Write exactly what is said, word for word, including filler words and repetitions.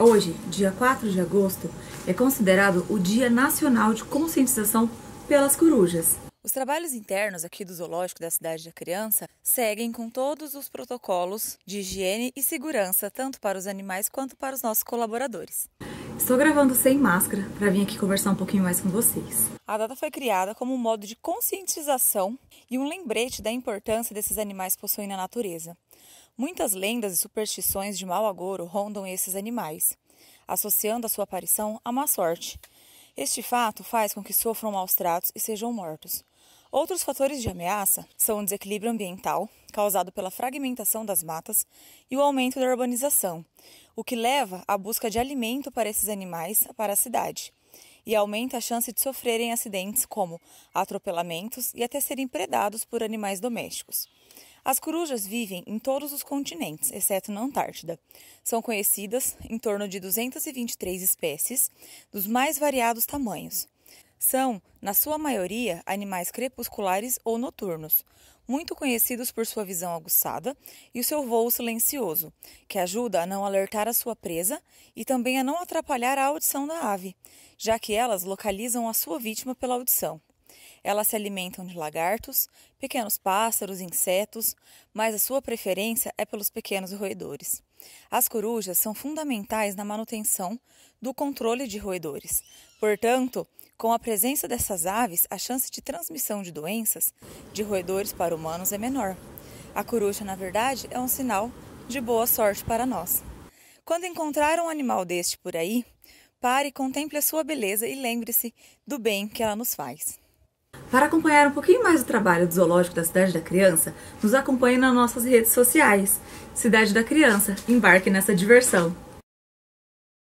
Hoje, dia quatro de agosto, é considerado o Dia Nacional de Conscientização pelas Corujas. Os trabalhos internos aqui do Zoológico da Cidade da Criança seguem com todos os protocolos de higiene e segurança, tanto para os animais quanto para os nossos colaboradores. Estou gravando sem máscara para vir aqui conversar um pouquinho mais com vocês. A data foi criada como um modo de conscientização e um lembrete da importância desses animais possuem na natureza. Muitas lendas e superstições de mau agouro rondam esses animais, associando a sua aparição à má sorte. Este fato faz com que sofram maus tratos e sejam mortos. Outros fatores de ameaça são o desequilíbrio ambiental, causado pela fragmentação das matas, e o aumento da urbanização, o que leva à busca de alimento para esses animais para a cidade, e aumenta a chance de sofrerem acidentes como atropelamentos e até serem predados por animais domésticos. As corujas vivem em todos os continentes, exceto na Antártida. São conhecidas em torno de duzentas e vinte e três espécies, dos mais variados tamanhos. São, na sua maioria, animais crepusculares ou noturnos, muito conhecidos por sua visão aguçada e o seu voo silencioso, que ajuda a não alertar a sua presa e também a não atrapalhar a audição da ave, já que elas localizam a sua vítima pela audição. Elas se alimentam de lagartos, pequenos pássaros, insetos, mas a sua preferência é pelos pequenos roedores. As corujas são fundamentais na manutenção do controle de roedores. Portanto, com a presença dessas aves, a chance de transmissão de doenças de roedores para humanos é menor. A coruja, na verdade, é um sinal de boa sorte para nós. Quando encontrar um animal deste por aí, pare, contemple a sua beleza e lembre-se do bem que ela nos faz. Para acompanhar um pouquinho mais do trabalho do Zoológico da Cidade da Criança, nos acompanhe nas nossas redes sociais. Cidade da Criança, embarque nessa diversão!